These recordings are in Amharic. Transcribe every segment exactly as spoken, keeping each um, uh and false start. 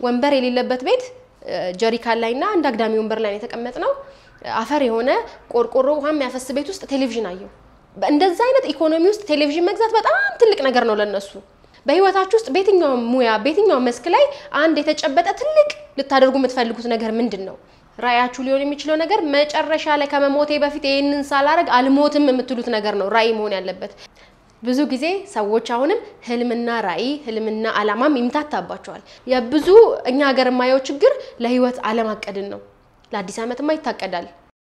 ወንበር የሌለበት ቤት ጀሪካን ላይና አንድ አግዳሚ ወንበር ላይ የተቀመጥነው አፈር የሆነ ቆርቆሮ ውሃም ያፈስ ቤት ውስጥ ቴሌቪዥን አየው እንደዛ አይነት ኢኮኖሚ ውስጥ ቴሌቪዥን መግዛት በጣም ትልቅ ነገር ነው ለነሱ በህይወታችሁ ውስጥ በየትኛው ሙያ በየትኛው መስክ ላይ አንድ የተጨበጠ ትልቅ ልታደርጉ የምትፈልጉት ነገር ምንድነው ራያችሁ ሊሆን የሚችለው ነገር መጨረሻ ላይ ከመሞቴ በፊት ይሄንን ሳላረግ አልሞትም የምትሉት ነገር ነው ራይ መሆን ያለበት ብዙ ጊዜ ሰዎች አሁንም ህልምና ራይ ህልምና አላማም ይምታታባቸዋል የብዙ እኛ ሀገር ማየው ችግር ለህይወት ዓለም አቀድን ነው ለአዲስ ዓመትማ ይታቀዳል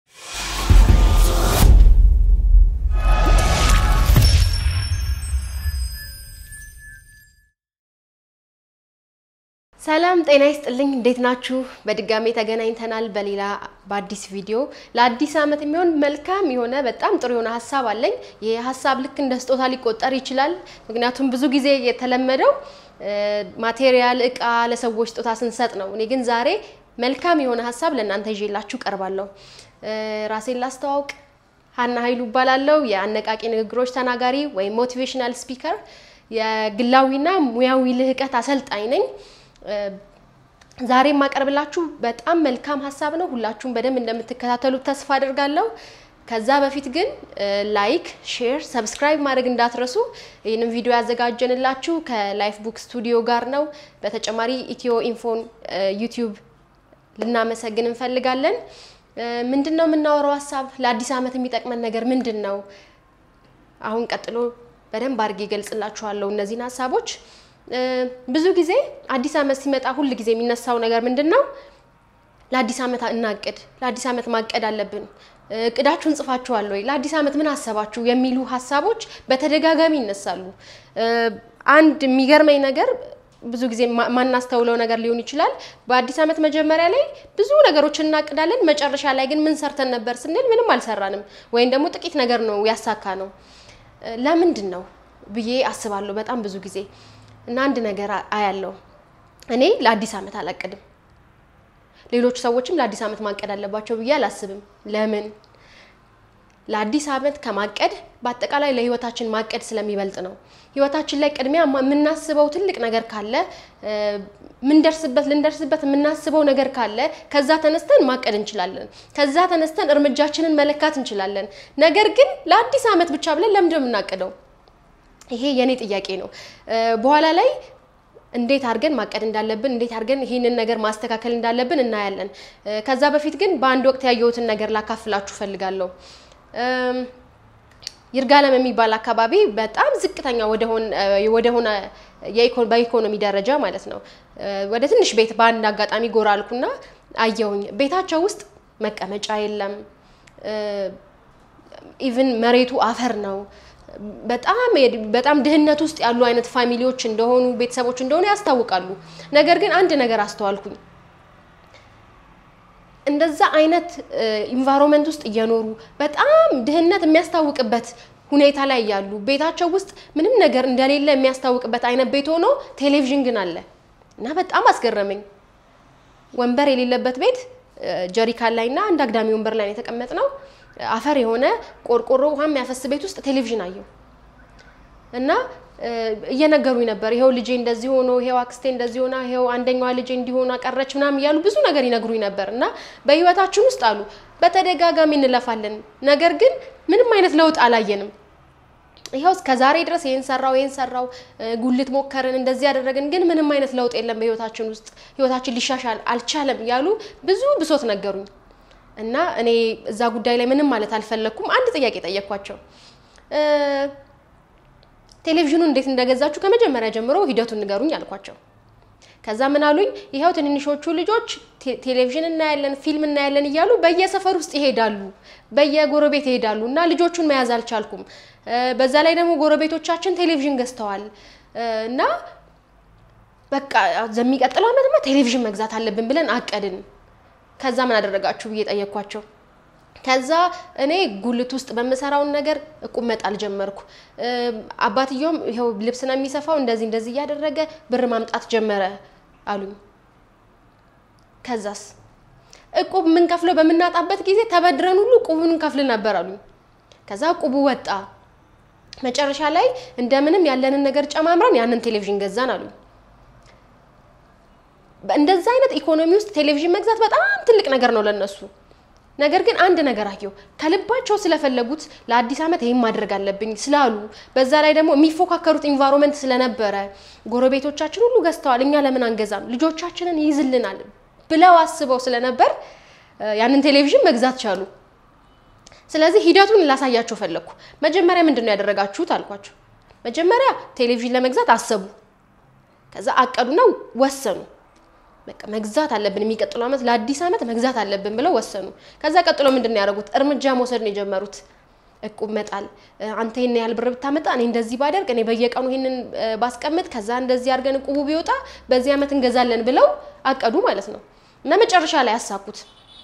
ሰላም ጤና ይስጥልኝ እንዴት ናችሁ በድጋሜ ተገናኝተናል በሌላ በአዲስ ቪዲዮ ለአዲስ ዓመት የሚሆን መልካም የሆነ በጣም ጥሩ የሆነ ሐሳብ አለኝ ይሄ ሐሳብ ልክ እንደ ስጦታ ሊቆጠር ይችላል ምክንያቱም ብዙ ጊዜ የተለመደው ማቴሪያል እቃ ለሰዎች ስጦታ ስንሰጥ ነው እኔ ግን ዛሬ መልካም የሆነ ሐሳብ ለእናንተ ይዤላችሁ ቀርባለሁ ራሴን ላስተዋውቅ ሀና ኃይሉ ባላለው የአነቃቂ ንግግሮች ተናጋሪ ወይ ሞቲቬሽናል ስፒከር የግላዊና ሙያዊ ልህቀት አሰልጣኝ ነኝ ዛሬ ማቀርብላችሁ በጣም መልካም ሐሳብ ነው ሁላችሁም በደንብ እንደምትከታተሉት ተስፋ አደርጋለሁ ከዛ በፊት ግን ላይክ ሼር ሰብስክራይብ ማድረግ እንዳትረሱ ይሄንን ቪዲዮ ያዘጋጀንላችሁ ከላይፍ ቡክ ስቱዲዮ ጋር ነው በተጨማሪ EthioInfo ዩቲዩብ ልናመሰግን እንፈልጋለን ምንድነው የምናወራው ሐሳብ ለአዲስ ዓመት የሚጠቅመን ነገር ምንድነው አሁን ቀጥሎ በደንብ አድርጌ ገልጽላችኋለሁ እነዚህን ሐሳቦች ብዙ ጊዜ አዲስ ዓመት ሲመጣ ሁሉ ጊዜ የሚነሳው ነገር ምንድነው ለአዲስ ዓመት እናቅድ ለአዲስ ዓመት ማቀድ አለብን እቅዳችሁን ጽፋችኋል ወይ ለአዲስ ዓመት ምን አሰባችሁ የሚሉ ሐሳቦች በተደጋጋሚ ይነሳሉ አንድ የሚገርመኝ ነገር ብዙ ጊዜ ማናስተውለው ነገር ሊሆን ይችላል በአዲስ ዓመት መጀመሪያ ላይ ብዙ ነገሮችን እናቅዳለን መጨረሻ ላይ ግን ምን ሰርተን ነበር ስንል ምንም አልሰራንም ወይን ደግሞ ጥቂት ነገር ነው ያሳካነው ለምንድነው ብዬ አስባለሁ በጣም ብዙ ጊዜ እና አንድ ነገር አያለው እኔ ለአዲስ ዓመት አላቀድም ሌሎች ሰዎችም ለአዲስ ዓመት ማቀድ አለባቸው ብዬ አላስብም ለምን ለአዲስ ዓመት ከማቀድ በአጠቃላይ ለህይወታችን ማቀድ ስለሚበልጥ ነው ህይወታችን ላይ ቅድሚያ ምናስበው ትልቅ ነገር ካለ ምን ደርስበት ልንደርስበት ምናስበው ነገር ካለ ከዛ ተነስተን ማቀድ እንችላለን ከዛ ተነስተን እርምጃችንን መለካት እንችላለን ነገር ግን ለአዲስ ዓመት ብቻ ብለን ለምንድነው የምናቀደው ይሄ የኔ ጥያቄ ነው በኋላ ላይ እንዴት አርገን ማቀድ እንዳለብን እንዴት አርገን ይሄንን ነገር ማስተካከል እንዳለብን እናያለን ከዛ በፊት ግን በአንድ ወቅት ያየሁትን ነገር ላካፍላችሁ ፈልጋለሁ ይርጋለም የሚባል አካባቢ በጣም ዝቅተኛ ወደ ሆነ ወደ ሆነ የኢኮኖሚ ደረጃ ማለት ነው ወደ ትንሽ ቤት በአንድ አጋጣሚ ጎራልኩና አየሁኝ ቤታቸው ውስጥ መቀመጫ የለም ኢቭን መሬቱ አፈር ነው በጣም በጣም ድህነት ውስጥ ያሉ አይነት ፋሚሊዎች እንደሆኑ ቤተሰቦች እንደሆኑ ያስታውቃሉ ነገር ግን አንድ ነገር አስተዋልኩኝ እንደዛ አይነት ኢንቫይሮንመንት ውስጥ እየኖሩ በጣም ድህነት የሚያስታውቅበት ሁኔታ ላይ ያሉ ቤታቸው ውስጥ ምንም ነገር እንደሌለ የሚያስታውቅበት አይነት ቤት ሆኖ ቴሌቪዥን ግን አለ እና በጣም አስገረመኝ ወንበር የሌለበት ቤት ጀሪካን ላይና አንድ አግዳሚ ወንበር ላይ የተቀመጥነው አፈር የሆነ ቆርቆሮ ውሃም ያፈስ ቤት ውስጥ ቴሌቪዥን አየው እና እየነገሩኝ ነበር ይሄው ልጄ እንደዚህ ሆኖ ይሄው አክስቴ እንደዚህ ሆና ይሄው አንደኛዋ ልጄ እንዲሆና ቀረች ምናም ይያሉ ብዙ ነገር ይነግሩኝ ነበርና በህይወታችን ውስጥ አሉ በተደጋጋሚ እንለፋለን ነገር ግን ምንም አይነት ለውጥ አላየንም ይሄው እስከ ዛሬ ድረስ ይሄን ሰራው ይሄን ሰራው ጉልት ሞከርን እንደዚህ ያደረግን ግን ምንም አይነት ለውጥ የለም በህይወታችን ውስጥ ህይወታችን ሊሻሻል አልቻለም ያሉ ብዙ ብሶት ነገሩኝ እና እኔ እዛ ጉዳይ ላይ ምንም ማለት አልፈለኩም አንድ ጥያቄ ጠየቅኳቸው ቴሌቪዥኑ እንዴት እንደገዛችሁ ከመጀመሪያ ጀምሮ ሂደቱን ንገሩኝ አልኳቸው ከዛ ምን አሉኝ ይሄው ትንንሾቹ ልጆች ቴሌቪዥን እና ያለን ፊልም እና ያለን ይያሉ በየሰፈር ውስጥ ይሄዳሉ በየጎረቤት ይሄዳሉና ልጆቹን መያዝ አልቻልኩም በዛ ላይ ደግሞ ጎረቤቶቻችን ቴሌቪዥን ገዝተዋል እና በቃ ዘሚቀጥለው አመትማ ቴሌቪዥን መግዛት አለብን ብለን አቀድን ከዛ ምን አደረጋችሁ ብዬ ጠየቅኳቸው ከዛ እኔ ጉልት ውስጥ በመሰራው ነገር እቁመጥ አልጀመርኩ አባትዮም ይሄው ልብስና የሚሰፋው እንደዚህ እንደዚህ ያደረገ ብር ማምጣት ጀመረ አሉኝ ከዛስ እቁብ ምን ከፍለው በመናጣበት ጊዜ ተበድረን ሁሉ ቁቡን ከፍል ነበር አሉኝ ከዛ ቁቡ ወጣ መጨረሻ ላይ እንደምንም ያለንን ነገር ጨማምረን ያንን ቴሌቪዥን ገዛን አሉኝ እንደዛ አይነት ኢኮኖሚ ውስጥ ቴሌቪዥን መግዛት በጣም ትልቅ ነገር ነው ለነሱ ነገር ግን አንድ ነገር አየው ከልባቸው ስለፈለጉት ለአዲስ አመት ይሄን ማድረግ አለብኝ ስላሉ በዛ ላይ ደግሞ የሚፎካከሩት ኢንቫይሮንመንት ስለነበረ ጎረቤቶቻችን ሁሉ ገዝተዋል እኛ ለምን አንገዛም ልጆቻችንን ይይዝልናል ብለው አስበው ስለነበር ያንን ቴሌቪዥን መግዛት ቻሉ ስለዚህ ሂደቱን ላሳያችሁ ፈለኩ መጀመሪያ ምንድነው ያደረጋችሁት አልኳችሁ መጀመሪያ ቴሌቪዥን ለመግዛት አሰቡ ከዛ አቀዱና ወሰኑ በቃ መግዛት አለብን የሚቀጥለው አመት ለአዲስ አመት መግዛት አለብን ብለው ወሰኑ ከዛ ቀጥሎ ምንድነው ያደረጉት እርምጃ መውሰድ ነው የጀመሩት እቁብ መጣል አንተ ይሄን ያህል ብር ብታመጣ እኔ እንደዚህ ባደርግ እኔ በየቀኑ ይሄንን ባስቀምጥ ከዛ እንደዚህ አድርገን እቁቡ ቢወጣ በዚህ አመት እንገዛለን ብለው አቀዱ ማለት ነው እና መጨረሻ ላይ ያሳኩት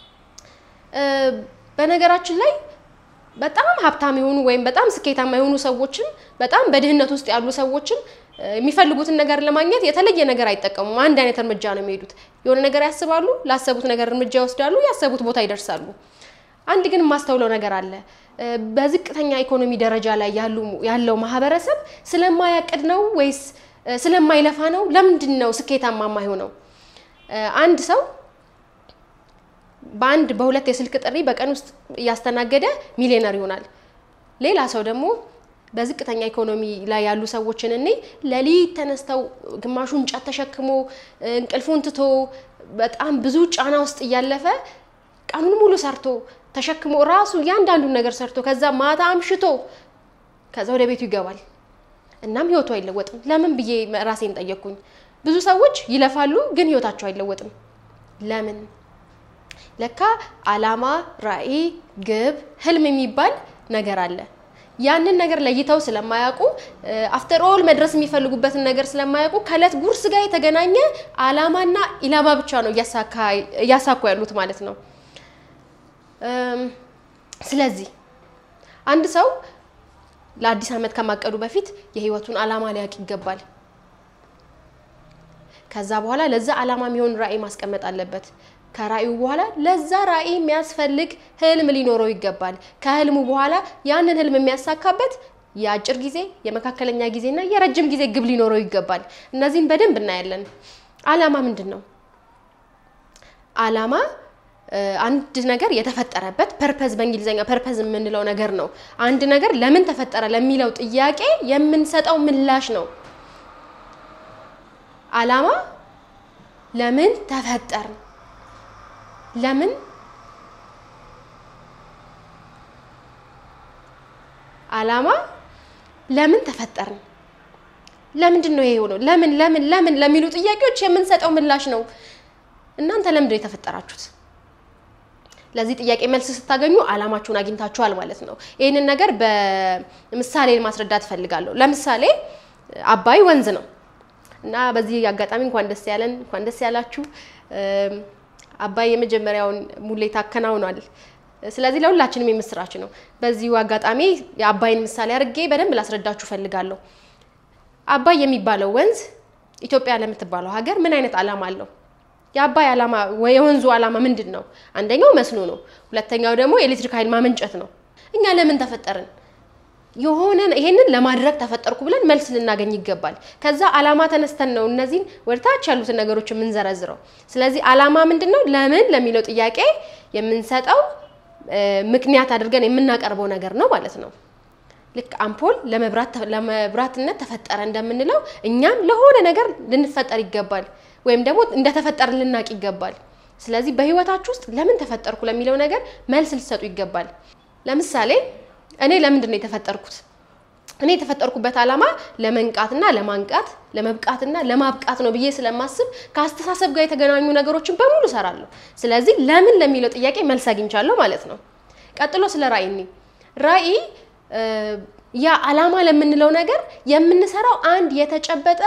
በነገራችን ላይ በጣም ሀብታም ይሆኑ ወይም በጣም ስኬታማ ይሆኑ ሰዎችን በጣም በድህነት ውስጥ ያሉ ሰዎችን የሚፈልጉትን ነገር ለማግኘት የተለየ ነገር አይጠቀሙም አንድ አይነት እርምጃ ነው የሚሄዱት የሆነ ነገር ያስባሉ ላሰቡት ነገር እርምጃ ይወስዳሉ ያሰቡት ቦታ ይደርሳሉ አንድ ግን ማስተውለው ነገር አለ በዝቅተኛ ኢኮኖሚ ደረጃ ላይ ያሉ ያለው ማህበረሰብ ስለማያቅድ ነው ወይስ ስለማይለፋ ነው ለምንድነው ስኬታማ የማይሆነው አንድ ሰው ባንድ በሁለት የስልክ ጥሪ በቀን ውስጥ ያስተናገደ ሚሊዮነር ይሆናል ሌላ ሰው ደግሞ በዝቅተኛ ኢኮኖሚ ላይ ያሉ ሰዎችን እኔ ለሊት ተነስተው ግማሹን ጫት ተሸክሞ እንቅልፉን ትቶ በጣም ብዙ ጫና ውስጥ ያለፈ ቀኑን ሙሉ ሰርቶ ተሸክሞ ራሱ ያንዳንዱን ነገር ሰርቶ ከዛ ማታ አምሽቶ ከዛ ወደ ቤቱ ይገባል እናም ህይወቱ አይለወጥም ለምን ብዬ ራሴን ጠየቅኩኝ ብዙ ሰዎች ይለፋሉ ግን ህይወታቸው አይለወጥም ለምን ለካ አላማ ራዕይ ግብ ህልም የሚባል ነገር አለ ያንን ነገር ለይተው ስለማያውቁ አፍተር ኦል መድረስ የሚፈልጉበትን ነገር ስለማያውቁ ከለት ጉርስ ጋር የተገናኘ አላማና ኢላማ ብቻ ነው ያሳካ ያሳኩ ያሉት ማለት ነው ስለዚህ አንድ ሰው ለአዲስ አመት ከማቀዱ በፊት የህይወቱን አላማ ሊያቅ ይገባል ከዛ በኋላ ለዛ አላማ የሚሆን ራዕይ ማስቀመጥ አለበት ከራዕዩ በኋላ ለዛ ራዕይ የሚያስፈልግ ህልም ሊኖረው ይገባል ከህልሙ በኋላ ያንን ህልም የሚያሳካበት የአጭር ጊዜ የመካከለኛ ጊዜና የረጅም ጊዜ ግብ ሊኖረው ይገባል እነዚህን በደንብ እናያለን አላማ ምንድነው አላማ አንድ ነገር የተፈጠረበት ፐርፐዝ በእንግሊዘኛ ፐርፐዝ የምንለው ነገር ነው አንድ ነገር ለምን ተፈጠረ ለሚለው ጥያቄ የምንሰጠው ምላሽ ነው አላማ ለምን ተፈጠረ ለምን አላማ ለምን ተፈጠርን ለምንድነው ይሄ ሆኖ ለምን ለምን ለምን ለሚሉ ጥያቄዎች የምንሰጠው ምላሽ ነው እናንተ ለምንድነው የተፈጠራችሁት ለዚህ ጥያቄ መልስ ስታገኙ አላማችሁን አግኝታችኋል ማለት ነው ይሄንን ነገር በምሳሌ ማስረዳት ፈልጋለሁ ለምሳሌ አባይ ወንዝ ነው እና በዚህ አጋጣሚ እንኳን ደስ ያለን እንኳን ደስ ያላችሁ አባይ የመጀመሪያውን ሙሌት አከናውኗል ስለዚህ ለሁላችንም የምስራች ነው በዚህ አጋጣሚ የአባይን ምሳሌ አድርጌ በደንብ ላስረዳችሁ ፈልጋለሁ አባይ የሚባለው ወንዝ ኢትዮጵያ ለምትባለው ሀገር ምን አይነት አላማ አለው የአባይ አላማ ወይ የወንዙ አላማ ምንድነው አንደኛው መስኖ ነው ሁለተኛው ደግሞ ኤሌክትሪክ ኃይል ማመንጨት ነው እኛ ለምን ተፈጠርን የሆነ ይሄንን ለማድረግ ተፈጠርኩ ብለን መልስ ልናገኝ ይገባል ከዛ አላማ ተነስተን ነው እነዚህን ወርታች ያሉት ነገሮች ምን ዘረዝረው ስለዚህ አላማ ምንድነው ለምን ለሚለው ጥያቄ የምንሰጠው ምክንያት አድርገን የምናቀርበው ነገር ነው ማለት ነው ልክ አምፖል ለመብራት ለመብራትነት ተፈጠረ እንደምንለው እኛም ለሆነ ነገር ልንፈጠር ይገባል ወይም ደግሞ እንደተፈጠረ ልናቅ ይገባል ስለዚህ በህይወታችሁ ውስጥ ለምን ተፈጠርኩ ለሚለው ነገር መልስ ልትሰጡ ይገባል ለምሳሌ እኔ ለምንድነው የተፈጠርኩት እኔ የተፈጠርኩበት አላማ ለመንቃትና ለማንቃት ለመብቃትና ለማብቃት ነው ብዬ ስለማስብ ካስተሳሰብ ጋር የተገናኙ ነገሮችን በሙሉ ሰራለሁ ስለዚህ ለምን ለሚለው ጥያቄ መልስ አግኝቻለሁ ማለት ነው ቀጥሎ ስለ ራዕይ ነው ራዕይ ያ አላማ ለምንለው ነገር የምንሰራው አንድ የተጨበጠ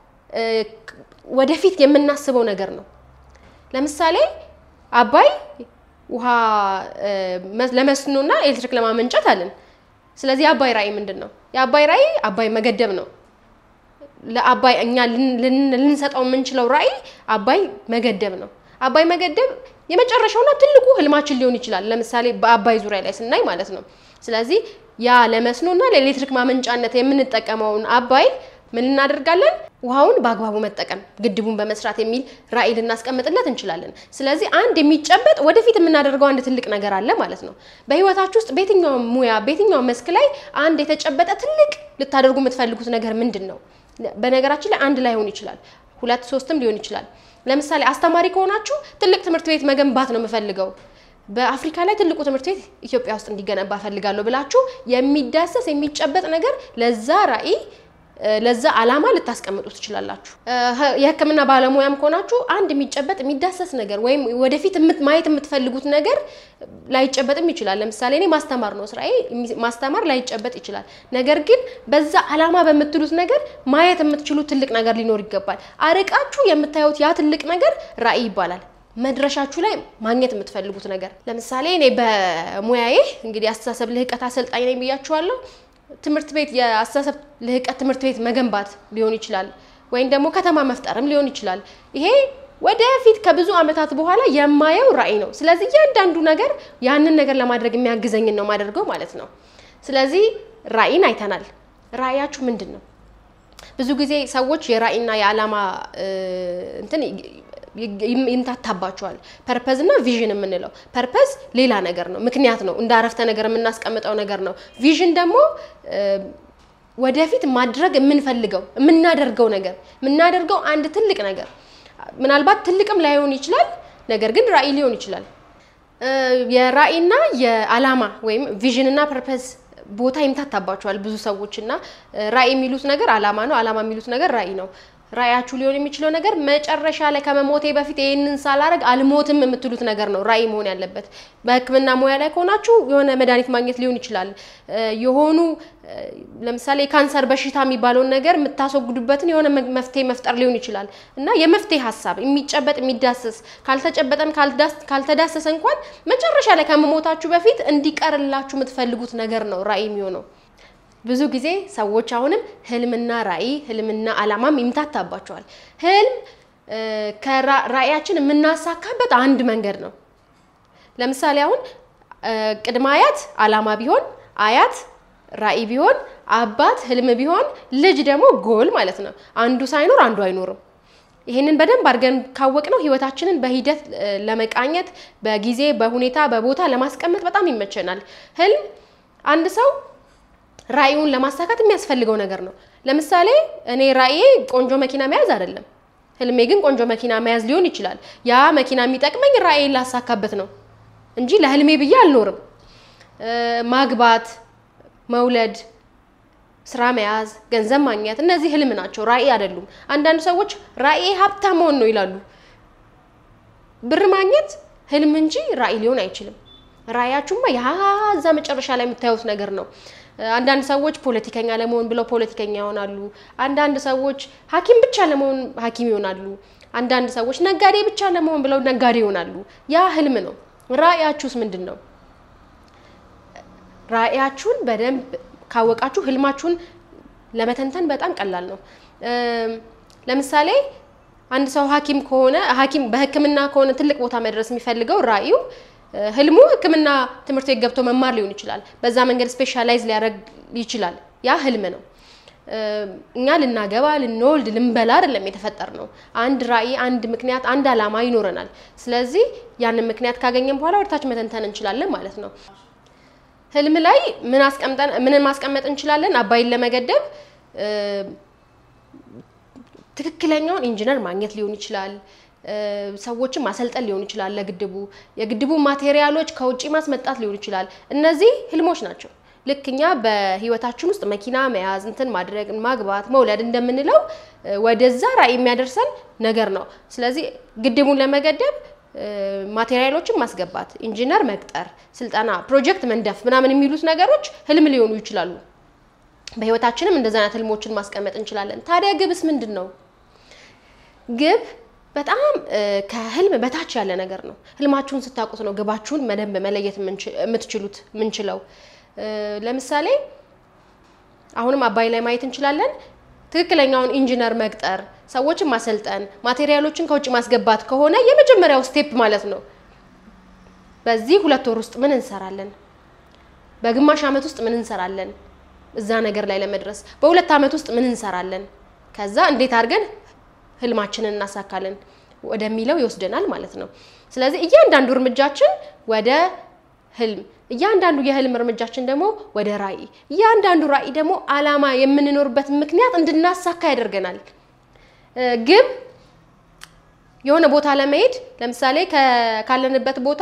ወደፊት የምናስበው ነገር ነው ለምሳሌ አባይ ውሃ ለመስኖና ኤሌክትሪክ ለማመንጨት አለን ስለዚህ አባይ ራዕይ ምንድነው የአባይ ራዕይ አባይ መገደብ ነው ለአባይ እኛ ልንሰጣው የምንችለው ራዕይ አባይ መገደብ ነው አባይ መገደብ የመጨረሻውና ትልቁ ህልማችን ሊሆን ይችላል ለምሳሌ በአባይ ዙሪያ ላይ ስናይ ማለት ነው ስለዚህ ያ ለመስኖና ለኤሌክትሪክ ማመንጫነት የምንጠቀመውን አባይ ምን እናደርጋለን ውሃውን በአግባቡ መጠቀም ግድቡን በመስራት የሚል ራዕይ ልናስቀምጥለት እንችላለን ስለዚህ አንድ የሚጨበጥ ወደፊት የምናደርገው አንድ ትልቅ ነገር አለ ማለት ነው በህይወታችሁ ውስጥ በየትኛው ሙያ በየትኛው መስክ ላይ አንድ የተጨበጠ ትልቅ ልታደርጉ የምትፈልጉት ነገር ምንድነው በነገራችን ላይ አንድ ላይ ሆን ይችላል ሁለት ሶስትም ሊሆን ይችላል ለምሳሌ አስተማሪ ከሆናችሁ ትልቅ ትምህርት ቤት መገንባት ነው የምፈልገው በአፍሪካ ላይ ትልቁ ትምህርት ቤት ኢትዮጵያ ውስጥ እንዲገነባ ፈልጋለሁ ብላችሁ የሚዳሰስ የሚጨበጥ ነገር ለዛ ራዕይ ለዛ አላማ ልታስቀምጡ ትችላላችሁ የህክምና ባለሙያም ከሆናችሁ አንድ የሚጨበጥ የሚዳሰስ ነገር ወይም ወደፊት ማየት የምትፈልጉት ነገር ላይጨበጥም ይችላል ለምሳሌ እኔ ማስተማር ነው ስራዬ ማስተማር ላይጨበጥ ይችላል ነገር ግን በዛ አላማ በመትሉት ነገር ማየት የምትችሉት ትልቅ ነገር ሊኖር ይገባል አርቃችሁ የምታዩት ያ ትልቅ ነገር ራዕይ ይባላል መድረሻችሁ ላይ ማግኘት የምትፈልጉት ነገር ለምሳሌ እኔ በሙያዬ እንግዲህ አስተሳሰብ ልህቀት አሰልጣኝ ነኝ ብያችኋለሁ ትምህርት ቤት የአስተሳሰብ ልህቀት ትምህርት ቤት መገንባት ሊሆን ይችላል ወይም ደግሞ ከተማ መፍጠርም ሊሆን ይችላል ይሄ ወደፊት ከብዙ አመታት በኋላ የማየው ራዕይ ነው ስለዚህ ያንዳንዱ ነገር ያንን ነገር ለማድረግ የሚያግዘኝ ነው ማደርገው ማለት ነው ስለዚህ ራዕይን አይተናል ራዕያችሁ ምንድነው ብዙ ጊዜ ሰዎች የራዕይና የዓላማ እንትን ይምታታባቸዋል ፐርፐዝ እና ቪዥን የምንለው ፐርፐዝ ሌላ ነገር ነው ምክንያት ነው እንዳረፍተ ነገር የምናስቀምጠው ነገር ነው ቪዥን ደግሞ ወደፊት ማድረግ የምንፈልገው የምናደርገው ነገር የምናደርገው አንድ ትልቅ ነገር ምናልባት ትልቅም ላይሆን ይችላል ነገር ግን ራዕይ ሊሆን ይችላል የራዕይና የዓላማ ወይም ቪዥን እና ፐርፐዝ ቦታ ይምታታባቸዋል ብዙ ሰዎችና ራዕይ የሚሉት ነገር ዓላማ ነው ዓላማ የሚሉት ነገር ራዕይ ነው ራዕያችሁ ሊሆን የሚችለው ነገር መጨረሻ ላይ ከመሞቴ በፊት ይሄንን ሳላረግ አልሞትም የምትሉት ነገር ነው ራዕይ መሆን ያለበት በህክምና ሙያ ላይ ከሆናችሁ የሆነ መድኃኒት ማግኘት ሊሆን ይችላል የሆኑ ለምሳሌ ካንሰር በሽታ የሚባለው ነገር የምታስወግዱበትን የሆነ መፍትሄ መፍጠር ሊሆን ይችላል እና የመፍትሄ ሐሳብ የሚጨበጥ የሚዳሰስ ካልተጨበጠን ካልተዳሰሰ እንኳን መጨረሻ ላይ ከመሞታችሁ በፊት እንዲቀርላችሁ የምትፈልጉት ነገር ነው ራዕይ የሚሆነው ብዙ ጊዜ ሰዎች አሁንም ህልምና ራዕይ ህልምና ዓላማም ይምታታባቸዋል ህልም ከራዕያችን የምናሳካበት አንድ መንገድ ነው ለምሳሌ አሁን ቅድመ አያት ዓላማ ቢሆን አያት ራዕይ ቢሆን አባት ህልም ቢሆን ልጅ ደግሞ ጎል ማለት ነው አንዱ ሳይኖር አንዱ አይኖርም ይሄንን በደንብ አድርገን ካወቅነው ህይወታችንን በሂደት ለመቃኘት በጊዜ በሁኔታ በቦታ ለማስቀመጥ በጣም ይመቸናል ህልም አንድ ሰው ራዕዩን ለማሳካት የሚያስፈልገው ነገር ነው ለምሳሌ እኔ ራዕዬ ቆንጆ መኪና መያዝ አይደለም ህልሜ ግን ቆንጆ መኪና መያዝ ሊሆን ይችላል ያ መኪና የሚጠቅመኝ ራዕይን ላሳካበት ነው እንጂ ለህልሜ ብዬ አልኖርም ማግባት መውለድ ስራ መያዝ ገንዘብ ማግኘት እነዚህ ህልም ናቸው ራዕይ አይደሉም አንዳንድ ሰዎች ራዕይ ሀብታም መሆን ነው ይላሉ ብር ማግኘት ህልም እንጂ ራዕይ ሊሆን አይችልም ራዕያችሁማ ያዛ መጨረሻ ላይ የምታዩት ነገር ነው አንዳንድ ሰዎች ፖለቲከኛ ለመሆን ብለው ፖለቲከኛ ይሆናሉ አንዳንድ ሰዎች ሐኪም ብቻ ለመሆን ሐኪም ይሆናሉ አንዳንድ ሰዎች ነጋዴ ብቻ ለመሆን ብለው ነጋዴ ይሆናሉ ያ ህልም ነው ራዕያችሁስ ምንድነው ራዕያችሁን በደንብ ካወቃችሁ ህልማችሁን ለመተንተን በጣም ቀላል ነው ለምሳሌ አንድ ሰው ሐኪም ከሆነ ሐኪም በህክምና ከሆነ ትልቅ ቦታ መድረስ የሚፈልገው ራዕዩ ህልሙ ህክምና ትምህርት ቤት ገብቶ መማር ሊሆን ይችላል በዛ መንገድ ስፔሻላይዝ ሊያደርግ ይችላል ያ ህልም ነው እኛ ልናገባ ልንወልድ ልንበላ አይደለም የተፈጠርነው አንድ ራዕይ አንድ ምክንያት አንድ ዓላማ ይኖረናል ስለዚህ ያንን ምክንያት ካገኘን በኋላ ወርታች መተንተን እንችላለን ማለት ነው ህልም ላይ ምን አስቀምጠን ምን ማስቀመጥ እንችላለን አባይን ለመገደብ ትክክለኛውን ኢንጂነር ማግኘት ሊሆን ይችላል ሰዎችን ማሰልጠን ሊሆን ይችላል ለግድቡ የግድቡ ማቴሪያሎች ከውጪ ማስመጣት ሊሆን ይችላል እነዚህ ህልሞች ናቸው ልክኛ በህይወታችን ውስጥ መኪና መያዝ እንትን ማድረግ ማግባት መውለድ እንደምንለው ወደዛ ራዕይ የሚያደርሰን ነገር ነው ስለዚህ ግድቡን ለመገደብ ማቴሪያሎችን ማስገባት ኢንጂነር መቅጠር ስልጣና ፕሮጀክት መንደፍ ምናምን የሚሉት ነገሮች ህልም ሊሆኑ ይችላሉ በህይወታችንም እንደዛ አይነት ህልሞችን ማስቀመጥ እንችላለን ታዲያ ግብስ ምንድነው ግብ በጣም ከህልም በታች ያለ ነገር ነው ህልማችሁን ስታውቁት ነው ግባችሁን መደብ መለየት የምትችሉት ምንችለው ለምሳሌ አሁንም አባይ ላይ ማየት እንችላለን ትክክለኛውን ኢንጂነር መቅጠር ሰዎችን ማሰልጠን ማቴሪያሎችን ከውጪ ማስገባት ከሆነ የመጀመሪያው ስቴፕ ማለት ነው በዚህ ሁለት ወር ውስጥ ምን እንሰራለን በግማሽ አመት ውስጥ ምን እንሰራለን እዛ ነገር ላይ ለመድረስ በሁለት አመት ውስጥ ምን እንሰራለን ከዛ እንዴት አድርገን ህልማችንን እናሳካለን ወደሚለው ይወስደናል ማለት ነው ስለዚህ እያንዳንዱ እርምጃችን ወደ ህልም እያንዳንዱ የህልም እርምጃችን ደግሞ ወደ ራዕይ እያንዳንዱ ራዕይ ደግሞ አላማ የምንኖርበት ምክንያት እንድናሳካ ያደርገናል ግብ የሆነ ቦታ ለመሄድ ለምሳሌ ካለንበት ቦታ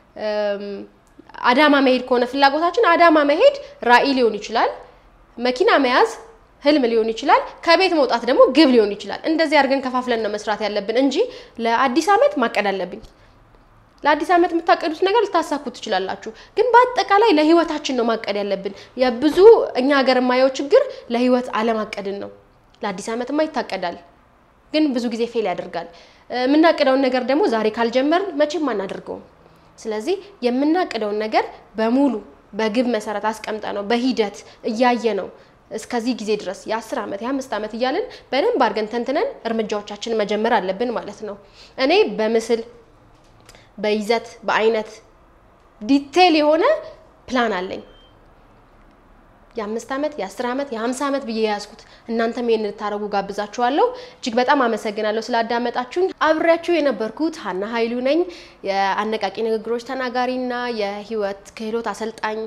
አዳማ መሄድ ከሆነ ፍላጎታችን አዳማ መሄድ ራዕይ ሊሆን ይችላል መኪና መያዝ ህልም ሊሆን ይችላል ከቤት መውጣት ደግሞ ግብ ሊሆን ይችላል እንደዚህ አድርገን ከፋፍለን ነው መስራት ያለብን እንጂ ለአዲስ አመት ማቀድ አለብኝ ለአዲስ አመት የምታቀዱት ነገር ልታሳኩት ይችላልላችሁ ግን በአጠቃላይ ለህይወታችን ነው ማቀድ ያለብን የብዙ እኛ ሀገር ማየው ችግር ለህይወት አለማቀድን ነው ለአዲስ አመት ማይታቀዳል ግን ብዙ ጊዜ ፌል ያደርጋል ምናቀደውን ነገር ደግሞ ዛሬ ካልጀመርን መቼም ማናደርገው ስለዚህ የምናቀደውን ነገር በሙሉ በግብ መሰረት አስቀምጣ ነው በሂደት እያየ ነው እስከዚህ ጊዜ ድረስ የ10 አመት የ5 አመት ይያልን በደንብ አርገን ተንተነን እርምጃዎቻችን መጀመር አለብን ማለት ነው እኔ በምስል በይዘት በአይነት ዲቴል የሆነ ፕላን አለኝ የ5 አመት የ10 አመት የ50 አመት ብዬ ያስኩት እናንተም ይሄን ልታረጉ ጋብዛችኋለሁ እጅግ በጣም አመሰግናለሁ ስላዳመጣችሁኝ አብራችሁ የነበርኩት ሀና ኃይሉ ነኝ የአነቃቂ ንግግሮች ተናጋሪና የህይወት ክህሎት አሰልጣኝ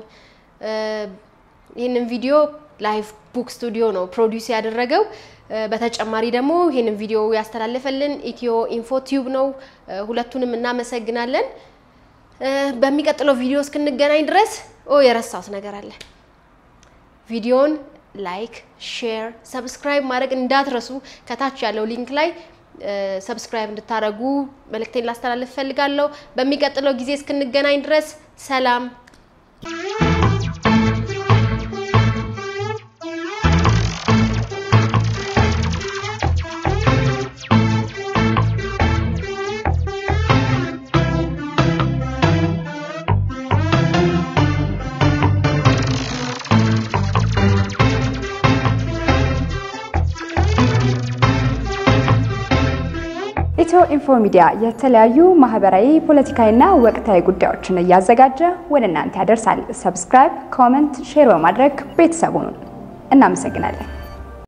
ይሄንን ቪዲዮ ላይቭ ቡክ ስቱዲዮ ነው ፕሮዲዩስ ያደረገው በተጨማሪ ደግሞ ይሄንን ቪዲዮ ያስተላልፈልን EthioInfo ቲዩብ ነው ሁለቱንም እናመሰግናለን በሚቀጥለው ቪዲዮ እስክንገናኝ ድረስ ኦ የረሳሁት ነገር አለ ቪዲዮን ላይክ ሼር ሰብስክራይብ ማድረግ እንዳትረሱ ከታች ያለው ሊንክ ላይ ሰብስክራይብ እንድታረጉ መልእክቴን ላስተላልፍ ፈልጋለሁ በሚቀጥለው ጊዜ እስክንገናኝ ድረስ ሰላም EthioInfo Media የተለያዩ ማህበራዊ ፖለቲካዊና ወቅታዊ ጉዳዮችን ያዘጋጀ ወደ እናንተ ያደርሳል ሰብስክራይብ ኮሜንት ሼር በማድረግ ቤተሰቡን እናመሰግናለን